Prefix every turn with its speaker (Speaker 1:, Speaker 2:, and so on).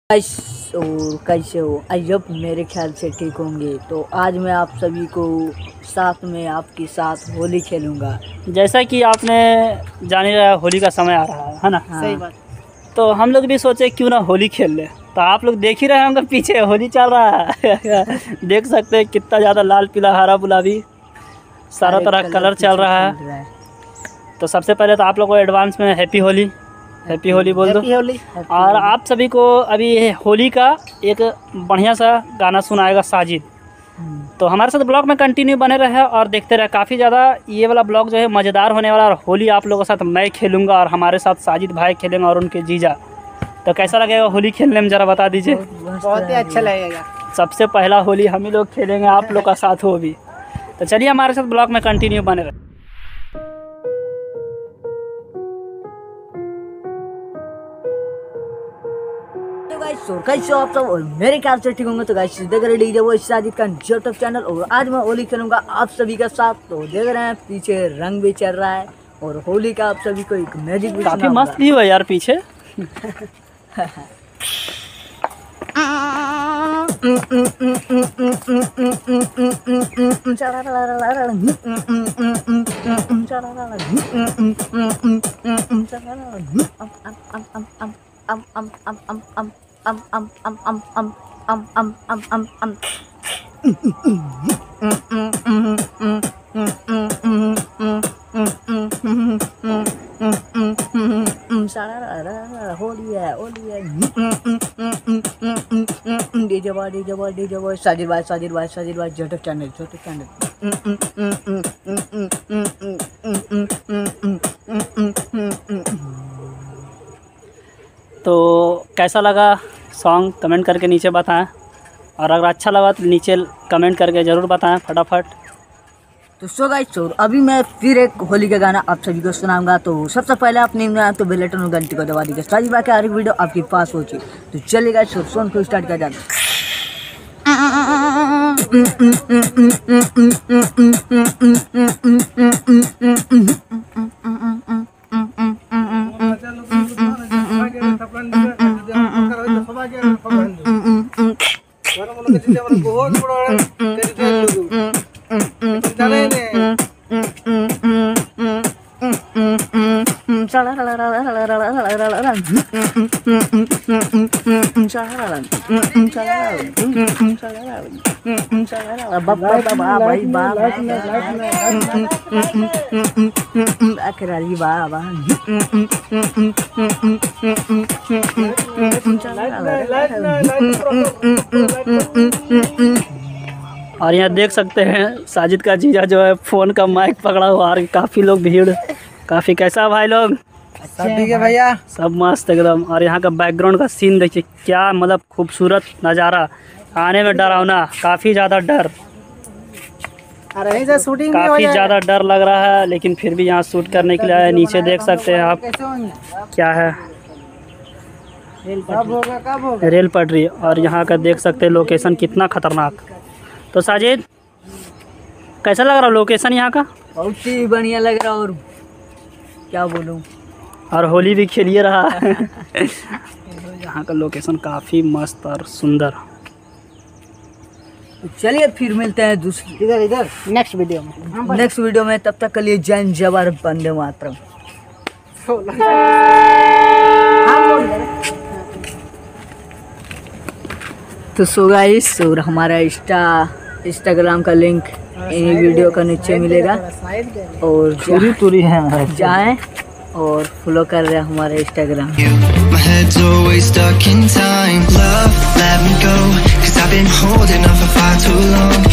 Speaker 1: और कैसे हो? अब मेरे ख्याल से ठीक होंगे। तो आज मैं आप सभी को साथ में आपके साथ होली खेलूंगा।
Speaker 2: जैसा कि आपने जान ही रहा, होली का समय आ रहा है ना।
Speaker 1: हाँ।
Speaker 2: सही बात। तो हम लोग भी सोचे क्यों ना होली खेल ले। तो आप लोग देख ही रहे होंगे पीछे होली चल रहा है देख सकते हैं कितना ज़्यादा लाल पीला हरा गुलाबी सारा तरह कलर चल रहा है। तो सबसे पहले तो आप लोग को एडवांस में हैप्पी होली बोल दो। और आप सभी को अभी होली का एक बढ़िया सा गाना सुनाएगा साजिद। तो हमारे साथ ब्लॉग में कंटिन्यू बने रहे और देखते रहे। काफ़ी ज़्यादा ये वाला ब्लॉग जो है मज़ेदार होने वाला। और होली आप लोगों के साथ मैं खेलूँगा और हमारे साथ साजिद भाई खेलेंगे और उनके जीजा। तो कैसा लगेगा होली खेलने में, ज़रा बता दीजिए।
Speaker 1: बहुत ही अच्छा लगेगा।
Speaker 2: सबसे पहला होली हम ही लोग खेलेंगे, आप लोग का साथ हो भी। तो चलिए हमारे साथ ब्लॉग में कंटिन्यू बने रहे।
Speaker 1: कैसे हो आप सब? और मेरे ख्याल से ठीक होंगे। तो गाइस देख रहे डीजे वो साजिद का यूट्यूब चैनल। और आज मैं होली खेलूंगा आप सभी के साथ। तो देख रहे हैं पीछे रंग भी चल रहा है और होली का आप सभी को एक मैजिक भी
Speaker 2: काफ़ी मस्त भी हुआ यार पीछे।
Speaker 1: होली है डीजे बॉय साजिद भाई यूट्यूब चैनल।
Speaker 2: तो कैसा लगा सॉन्ग कमेंट करके नीचे बताएं। और अगर अच्छा लगा तो नीचे कमेंट करके ज़रूर बताएं फटाफट।
Speaker 1: तो सो गाइस अभी मैं फिर एक होली का गाना आप सभी को सुनाऊंगा। तो सबसे पहले आप नहीं बनाया तो बेल आइकन और घंटी को दबा दीजिए साजिद भाई की हर एक वीडियो आपके पास पहुंचे। तो चलिए गाइस सॉन्ग को स्टार्ट कर जाते।
Speaker 2: और यहाँ देख सकते हैं साजिद का जीजा जो है फ़ोन का माइक पकड़ा हुआ। और काफ़ी लोग भीड़ काफ़ी। कैसा भाई लोग?
Speaker 1: सब ठीक है भैया, सब
Speaker 2: मस्त एकदम। और यहाँ का बैकग्राउंड का सीन देखिए क्या मतलब खूबसूरत नज़ारा। आने में डरावना, काफ़ी ज़्यादा डर, काफ़ी ज़्यादा डर लग रहा है। लेकिन फिर भी यहाँ शूट करने के लिए आए। नीचे देख सकते हैं आप क्या है, रेल पटरी। और यहाँ का देख सकते हैं लोकेशन कितना खतरनाक। तो साजिद कैसा लग रहा लोकेशन यहाँ का?
Speaker 1: बहुत ही बढ़िया लग रहा। और क्या बोलूँ,
Speaker 2: और होली भी खेलिए रहा है यहाँ का लोकेशन काफ़ी मस्त और सुंदर।
Speaker 1: तो चलिए फिर मिलते हैं दूसरी इधर नेक्स्ट वीडियो में। तब तक के लिए जय जवाहर वंदे मातरम। तो सो गाइस और हमारा इंस्टाग्राम का लिंक इन वीडियो का नीचे मिलेगा। और
Speaker 2: पूरी है
Speaker 1: जाएं और फॉलो कर रहे हैं हमारे Instagram.
Speaker 3: My head's always stuck in time. Love, let me go, 'cause I've been holding on for far too long.